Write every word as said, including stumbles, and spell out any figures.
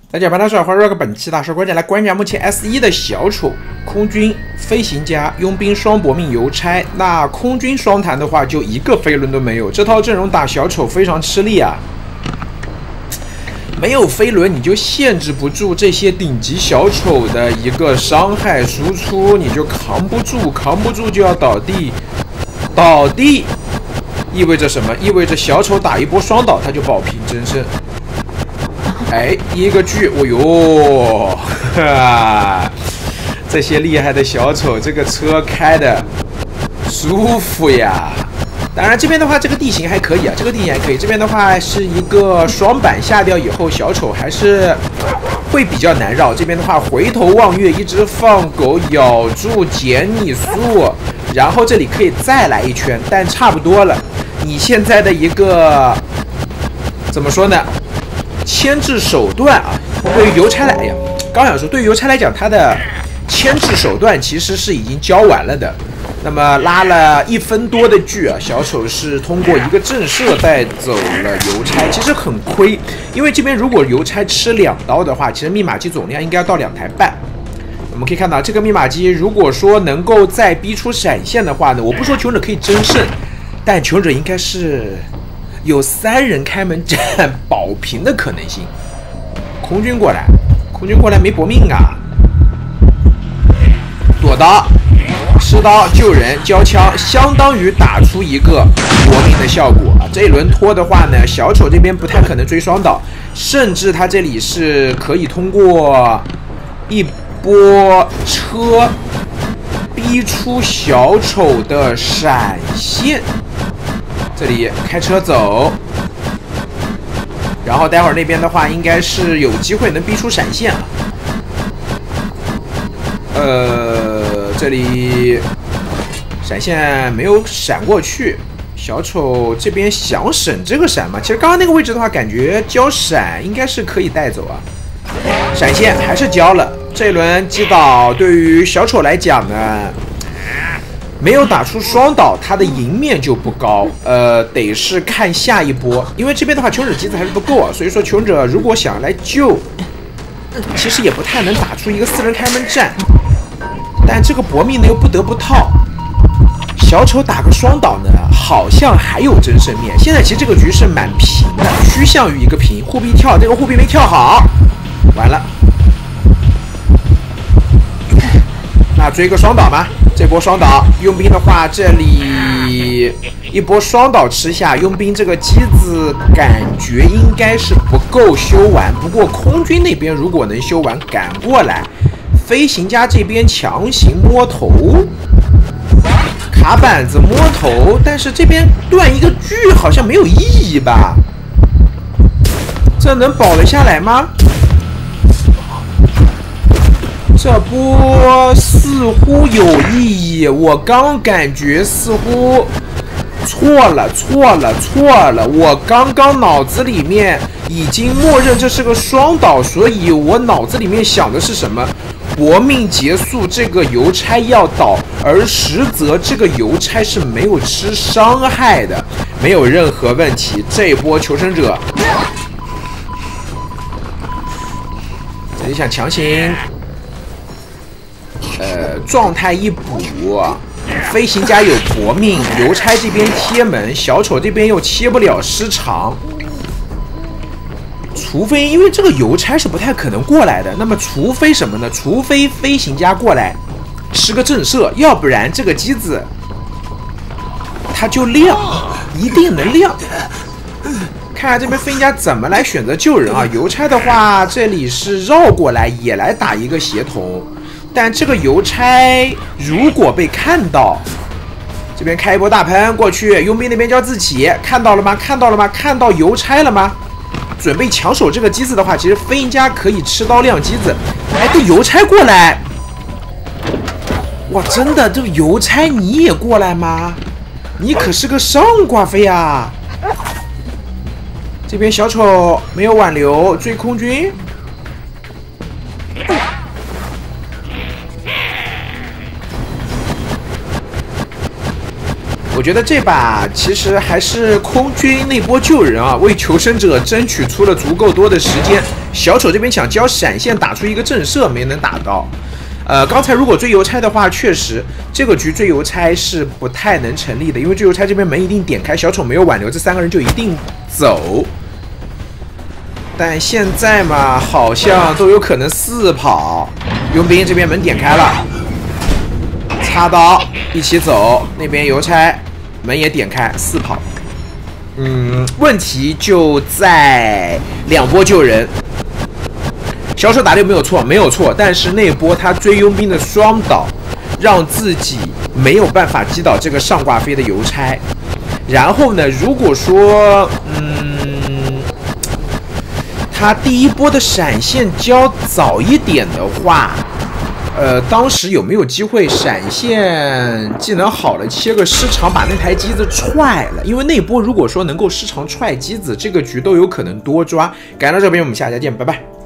大家好，大家好，欢迎本期大师观点来观察目前 S 一 的小丑、空军、飞行家、佣兵双搏命邮差。那空军双弹的话，就一个飞轮都没有，这套阵容打小丑非常吃力啊。没有飞轮，你就限制不住这些顶级小丑的一个伤害输出，你就扛不住，扛不住就要倒地，倒地意味着什么？意味着小丑打一波双倒，他就保平真胜。哎，一个狙，哦哟，哈，这些厉害的小丑，这个车开的舒服呀。当然这边的话，这个地形还可以啊，这个地形还可以。这边的话是一个双板下掉以后，小丑还是会比较难绕。这边的话，回头望月，一只放狗咬住减你速，然后这里可以再来一圈，但差不多了。你现在的一个怎么说呢？牵制手段啊，对于邮差来，哎呀，刚想说，对于邮差来讲，他的牵制手段其实是已经教完了的。那么拉了一分多的距啊，小丑是通过一个震慑带走了邮差，其实很亏，因为这边如果邮差吃两刀的话，其实密码机总量应该要到两台半。我们可以看到，这个密码机如果说能够再逼出闪现的话呢，我不说求者可以争胜，但求者应该是有三人开门战保平的可能性。空军过来，空军过来没搏命啊，躲刀。持刀救人，交枪，相当于打出一个搏命的效果啊！这一轮拖的话呢，小丑这边不太可能追双倒，甚至他这里是可以通过一波车逼出小丑的闪现。这里开车走，然后待会儿那边的话，应该是有机会能逼出闪现啊。呃。这里闪现没有闪过去，小丑这边想省这个闪嘛？其实刚刚那个位置的话，感觉交闪应该是可以带走啊。闪现还是交了，这一轮击倒对于小丑来讲呢，没有打出双倒，他的赢面就不高。呃，得是看下一波，因为这边的话求者机子还是不够啊，所以说求者如果想来救，其实也不太能打出一个四人开门战。但这个搏命呢又不得不套，小丑打个双倒呢，好像还有争胜面。现在其实这个局是蛮平的，趋向于一个平。护臂跳，这个护臂没跳好，完了。那追个双倒吗？这波双倒，佣兵的话，这里一波双倒吃下，佣兵这个机子感觉应该是不够修完。不过空军那边如果能修完，赶过来。飞行家这边强行摸头，卡板子摸头，但是这边断一个狙好像没有意义吧？这能保得下来吗？这波似乎有意义，我刚感觉似乎错了，错了，错了！我刚刚脑子里面已经默认这是个双倒，所以我脑子里面想的是什么？搏命结束，这个邮差要倒，而实则这个邮差是没有吃伤害的，没有任何问题。这一波求生者，这里想强行，呃，状态一补，飞行家有搏命，邮差这边贴门，小丑这边又切不了失常。除非因为这个邮差是不太可能过来的，那么除非什么呢？除非飞行家过来吃个震慑，要不然这个机子它就亮，一定能亮。看看这边飞行家怎么来选择救人啊？邮差的话，这里是绕过来也来打一个协同，但这个邮差如果被看到，这边开一波大喷过去，佣兵那边就要自起，看到了吗？看到了吗？看到邮差了吗？准备抢手这个机子的话，其实飞行家可以吃刀亮机子。哎，这邮差过来，哇，真的，这个邮差你也过来吗？你可是个上挂飞啊！这边小丑没有挽留，追空军。 我觉得这把其实还是空军那波救人啊，为求生者争取出了足够多的时间。小丑这边想交闪现打出一个震慑，没能打到。呃，刚才如果追邮差的话，确实这个局追邮差是不太能成立的，因为追邮差这边门一定点开，小丑没有挽留，这三个人就一定走。但现在嘛，好像都有可能四跑。佣兵这边门点开了，插刀一起走，那边邮差门也点开，四跑。嗯，问题就在两波救人。小丑打的有没有错？没有错，但是那波他追佣兵的双倒，让自己没有办法击倒这个上挂飞的邮差。然后呢，如果说，嗯，他第一波的闪现交早一点的话，呃，当时有没有机会闪现技能好了，切个失常把那台机子踹了？因为那波如果说能够失常踹机子，这个局都有可能多抓。改到这边，我们下期再见，拜拜。